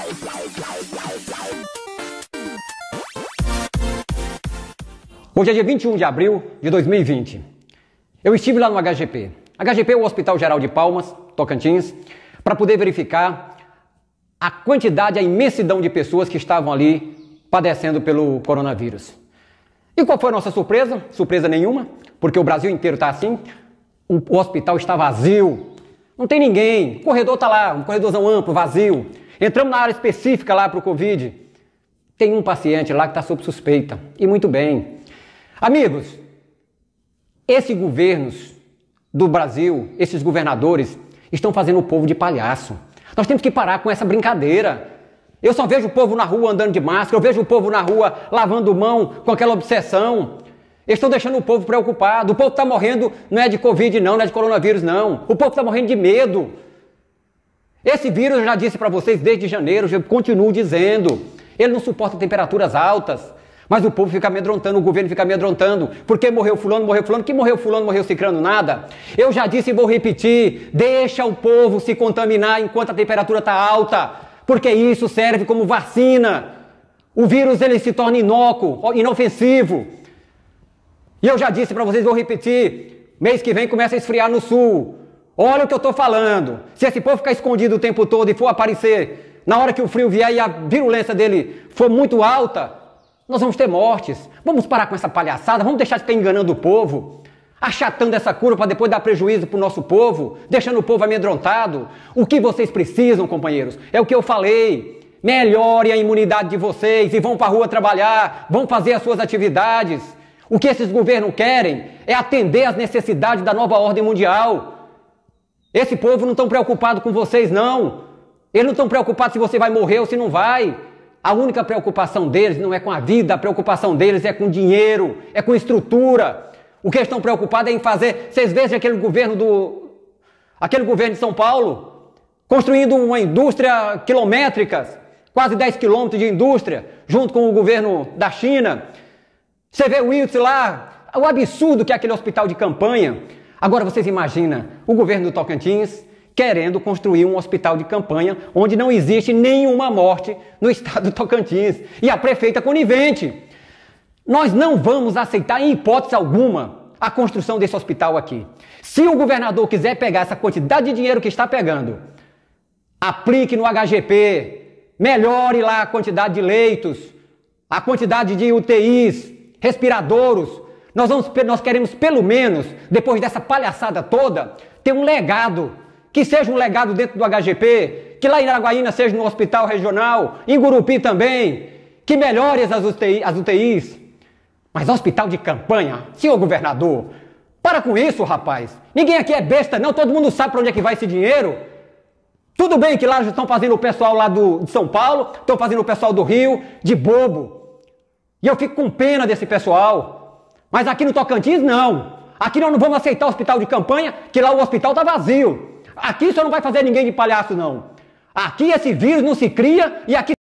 Hoje é dia 21 de abril de 2020. Eu estive lá no HGP. HGP é o Hospital Geral de Palmas, Tocantins, para poder verificar a quantidade, a imensidão de pessoas que estavam ali padecendo pelo coronavírus. E qual foi a nossa surpresa? Surpresa nenhuma, porque o Brasil inteiro está assim. O hospital está vazio, não tem ninguém, o corredor está lá, um corredorzão amplo, vazio. Entramos na área específica lá para o Covid, tem um paciente lá que está sob suspeita, e muito bem. Amigos, esses governos do Brasil, esses governadores, estão fazendo o povo de palhaço. Nós temos que parar com essa brincadeira. Eu só vejo o povo na rua andando de máscara, eu vejo o povo na rua lavando mão com aquela obsessão. Eles estão deixando o povo preocupado. O povo está morrendo, não é de Covid não, não é de coronavírus não. O povo está morrendo de medo. Esse vírus, eu já disse para vocês desde janeiro, eu continuo dizendo, ele não suporta temperaturas altas. Mas o povo fica amedrontando, o governo fica amedrontando. Porque morreu fulano, que morreu fulano, morreu cicrano, nada. Eu já disse e vou repetir, deixa o povo se contaminar enquanto a temperatura está alta. Porque isso serve como vacina. O vírus ele se torna inócuo, inofensivo. E eu já disse para vocês, vou repetir, mês que vem começa a esfriar no sul. Olha o que eu estou falando. Se esse povo ficar escondido o tempo todo e for aparecer na hora que o frio vier e a virulência dele for muito alta, nós vamos ter mortes. Vamos parar com essa palhaçada, vamos deixar de ficar enganando o povo, achatando essa cura para depois dar prejuízo para o nosso povo, deixando o povo amedrontado. O que vocês precisam, companheiros, é o que eu falei. Melhore a imunidade de vocês e vão para a rua trabalhar, vão fazer as suas atividades. O que esses governos querem é atender às necessidades da nova ordem mundial. Esse povo não está preocupado com vocês, não. Eles não estão preocupados se você vai morrer ou se não vai. A única preocupação deles não é com a vida, a preocupação deles é com dinheiro, é com estrutura. O que eles estão preocupados é em fazer... Vocês vejam aquele governo de São Paulo, construindo uma indústria quilométricas, quase 10 quilômetros de indústria, junto com o governo da China. Você vê o Wilson lá, o absurdo que é aquele hospital de campanha. Agora vocês imaginam o governo do Tocantins querendo construir um hospital de campanha onde não existe nenhuma morte no estado do Tocantins. E a prefeita conivente. Nós não vamos aceitar em hipótese alguma a construção desse hospital aqui. Se o governador quiser pegar essa quantidade de dinheiro que está pegando, aplique no HGP, melhore lá a quantidade de leitos, a quantidade de UTIs, respiradouros. Nós queremos pelo menos, depois dessa palhaçada toda, ter um legado. Que seja um legado dentro do HGP, que lá em Araguaína seja no hospital regional, em Gurupi também, que melhore as UTIs. Mas hospital de campanha, senhor governador, para com isso, rapaz. Ninguém aqui é besta não, todo mundo sabe para onde é que vai esse dinheiro. Tudo bem que lá já estão fazendo o pessoal lá de São Paulo, estão fazendo o pessoal do Rio de bobo. E eu fico com pena desse pessoal. Mas aqui no Tocantins, não. Aqui nós não vamos aceitar hospital de campanha, que lá o hospital está vazio. Aqui você não vai fazer ninguém de palhaço, não. Aqui esse vírus não se cria e aqui